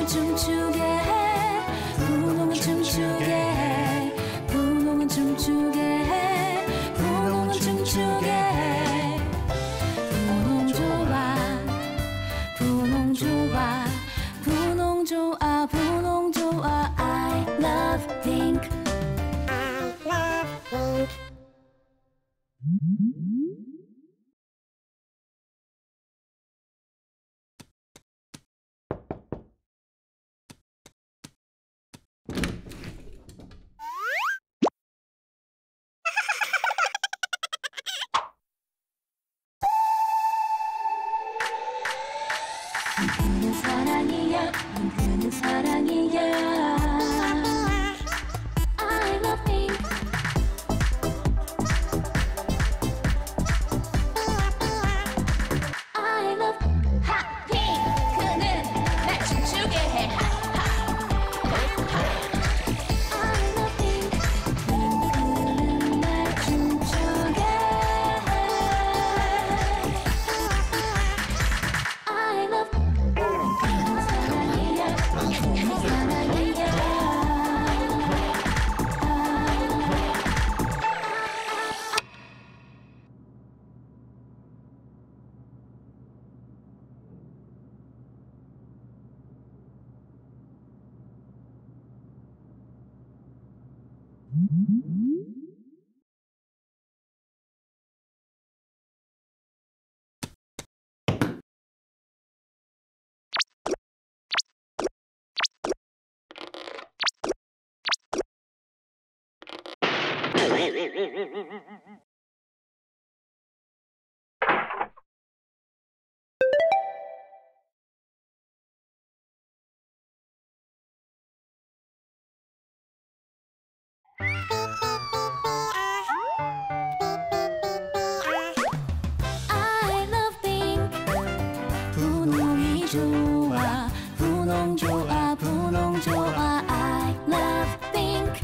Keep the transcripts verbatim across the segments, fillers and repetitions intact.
분홍을 춤추게 해. 분홍은 춤추게 해. 분홍은 춤추게 해. 분홍은 춤추게 해. 분홍 좋아 분홍 좋아 분홍 좋아 분홍 좋아. I love pink. I love pink. 핑크는 사랑이야. 핑크는 사랑이야. I love pink. I love 하 핑크는 날 춤추게 해. I love pink. 핑크는 날 춤추게 해. I love 핑크는 사랑이야. 핑크는 사랑이야. I love pink. 분홍이 좋아 분홍 좋아 분홍 좋아. I love pink.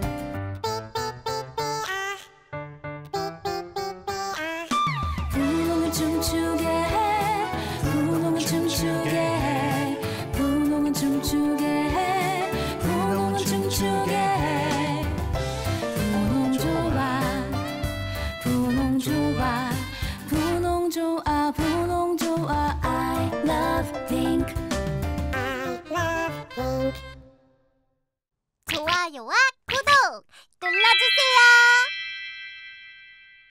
분홍을 춤추게 해. 분홍은 춤추게 해. 분홍은 춤추게 해. 분홍은 춤추게 해. 분홍 좋아 분홍 좋아 분홍 좋아 분홍 좋아. I love pink. I love pink. 좋아요와 구독 눌러주세요.